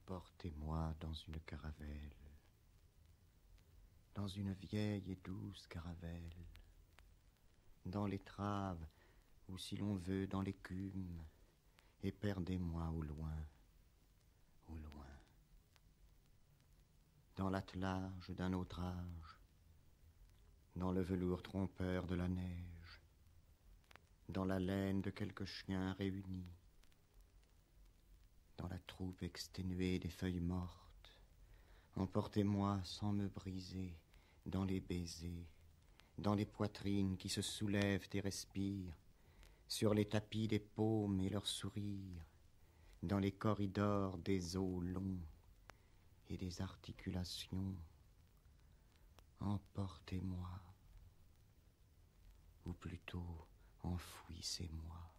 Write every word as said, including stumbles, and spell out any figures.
Emportez-moi dans une caravelle, dans une vieille et douce caravelle, dans l'étrave ou si l'on veut dans l'écume, et perdez-moi au loin, au loin. Dans l'attelage d'un autre âge, dans le velours trompeur de la neige, dans la laine de quelques chiens réunis, dans la troupe exténuée des feuilles mortes, emportez-moi sans me briser dans les baisers, dans les poitrines qui se soulèvent et respirent, sur les tapis des paumes et leurs sourires, dans les corridors des os longs et des articulations. Emportez-moi, ou plutôt enfouissez-moi.